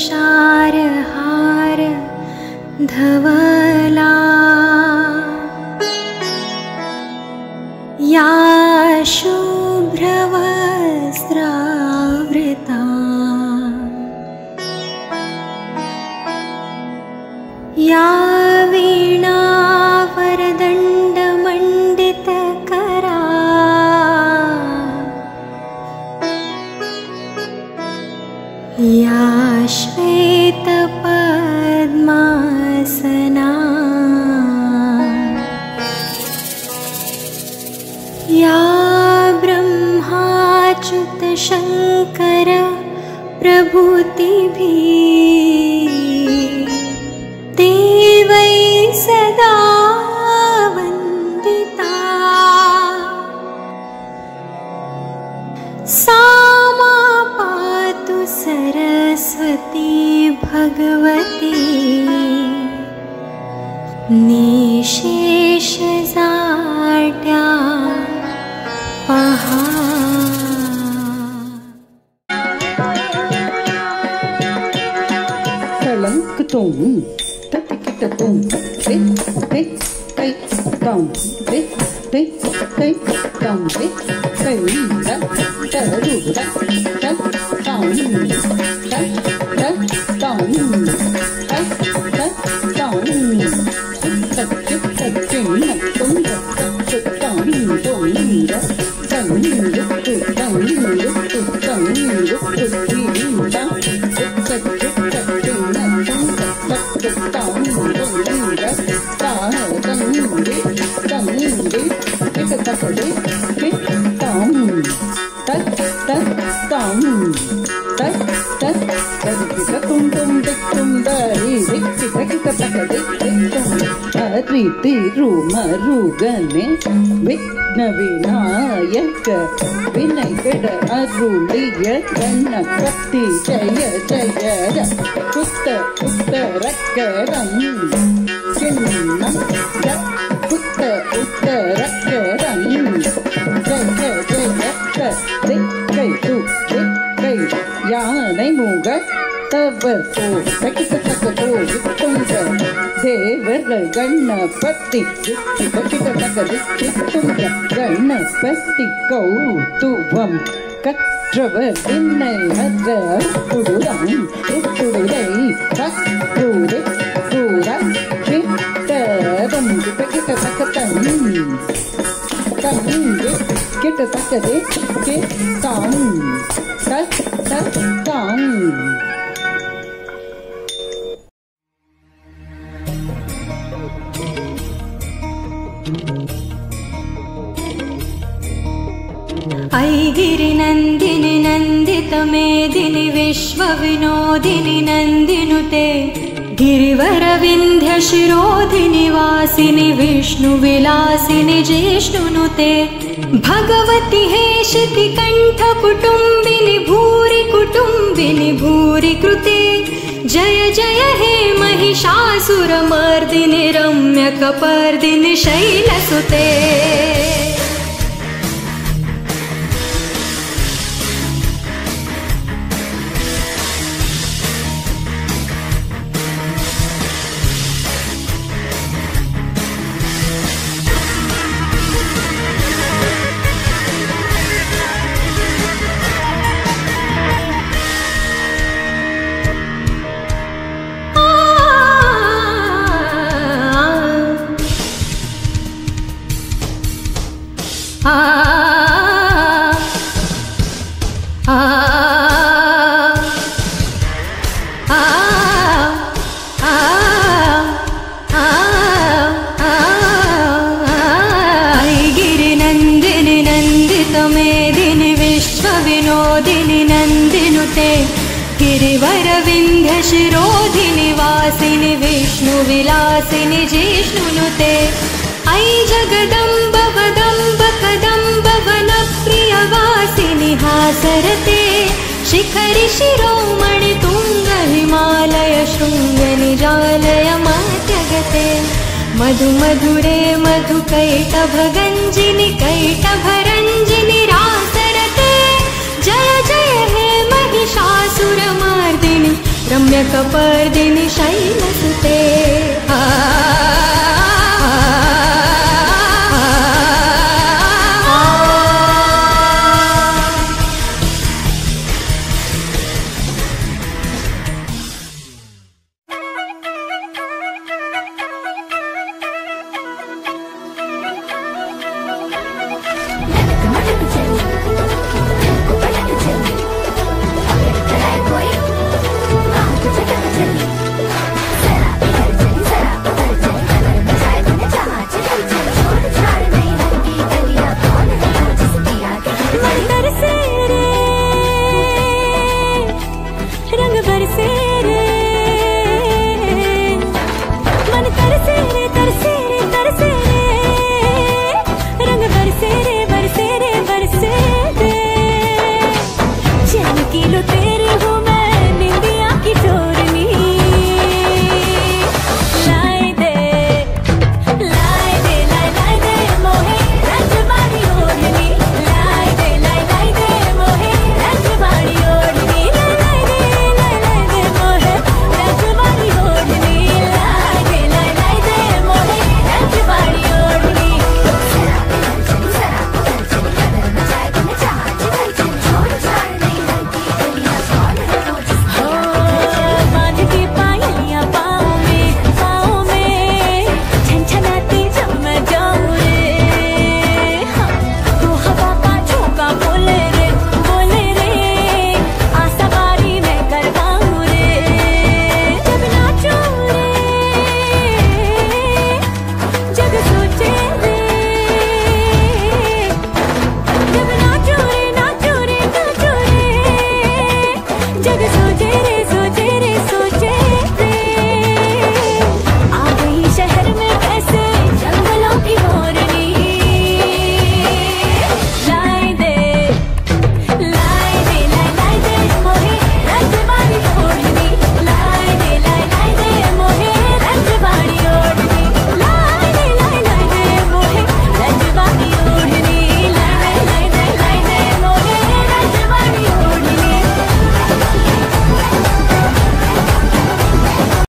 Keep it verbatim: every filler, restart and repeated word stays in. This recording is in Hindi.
तुषारहार धवला या शुभ्रवस्त्रावृता या वीणा वरदण्डमण्डितकरा या श्वेतपद्मासना या ब्रह्माच्युतशङ्कर प्रभूतिभिः देवै सदा वन्दिता सा मा पातु सरस्वती भगवती निशेषजाड्या पहा। तलंकतुम ततिकिततुम ते ते ते तम ते ते ते तम ते ते द तरुद त तम तम त त तम त त तम तच्चित तच्चिन तुम तच्चित तम तुम द तम रुक तम रुक तम रुक तीन द तच्चित तच्चिन तुम तच्चित तम तुम द ता तम रे तम रे कित तकदे कित तम तत तत तम तत तत तदित तुम तुम दिक तुम दरी दिक कित कित तकदे दिक तुम अरिति रूम रुगने विघ्न विनायक विनयकड अरुलिय गणपति जय जय पुत्र उत्तरकरं चिन्नं पुत्र उत्तरकरं जय जय दिक्कै तु दिक्कै यानै मुग तव तो तकित तकतो वित्तुंग देवर गणपति दिक्कित कित तक दिक्कितुंग गणपति कौतुभं कत्रव दिन्नै हर पुडुरं पुडुरै कत्रुरे पुरा कित्तरं कित तकतं तं कित तकदे कित्तं तत् तत् तं। ऐगिरि नन्दिनि नन्दित मेदिनि विश्वविनोदिनि नन्दिनुते गिरिवर विन्ध्य शिरोधिनि वासिनि विष्णुविलासिनि जिष्णुनुते भगवति हेशिति कण्ठ कुटुम्बिनि भूरि कुटुम्बिनि भूरि कृते जय जय हे महिषासुरमर्दिनि रम्यकपर्दिनि शैलसुते। आ आ आ ऐगिरि नन्दिनि नन्दित मेदिनि विश्वविनोदिनि नन्दिनुते गिरिवर विन्ध्य शिरोधिनि वासिनि विष्णुविलासिनि जिष्णुनुते ऐ जगदम्ब वदम्ब कदम्ब वनप्रियवासिनि हासरते शिखरि शिरोमणि तुंग हिमालय शृंग निजालय मात्यगते मधु मधुरे मधु कैटभ गंजिनि कैटभ रंजिनि रासरते जय जय हे महिषासुरमर्दिनि रम्य कपर्दिनि शैलसुते